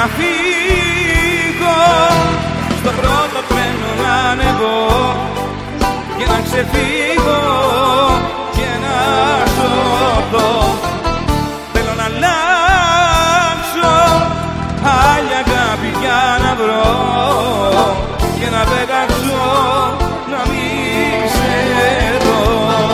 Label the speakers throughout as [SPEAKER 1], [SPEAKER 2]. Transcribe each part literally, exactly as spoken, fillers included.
[SPEAKER 1] να φύγω, στο πρώτο τρένο να ανεβώ και να ξεφύγω και να σωθώ. Θέλω να αλλάξω άλλη αγάπη για να βρω και να πετάξω να μην σε δω.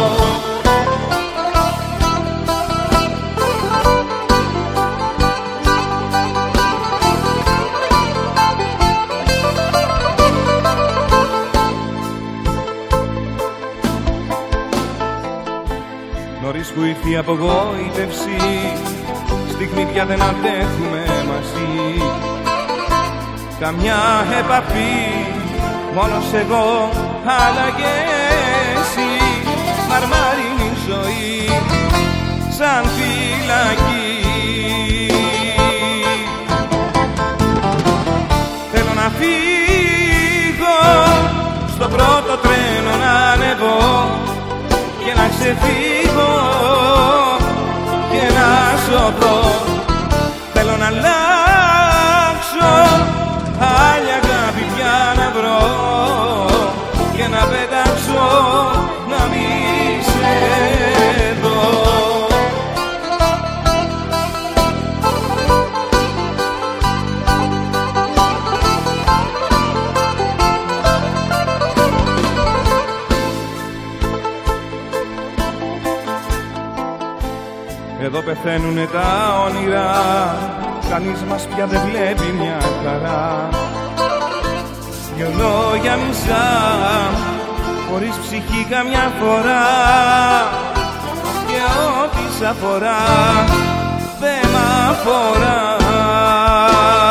[SPEAKER 1] Νωρίς που ήρθε η απογοήτευση, στιγμή πια δεν αντέχουμε μαζί. Καμιά επαφή, μόνος εγώ αλλά και εσύ. Μαρμάρινη ζωή σαν φυλακή. Θέλω να φύγω, στο πρώτο τρένο να ανεβώ και να ξεφύγω και να σωθώ. Θέλω να αλλάξω άλλη αγάπη πια να βρω και να πετάξω να μην σε δω. Εδώ πεθαίνουνε τα όνειρα, κανείς μας πια δεν βλέπει μια χαρά. Δυο λόγια μισά, χωρίς ψυχή καμιά φορά, και ό,τι σ' αφορά δεν μ' αφορά.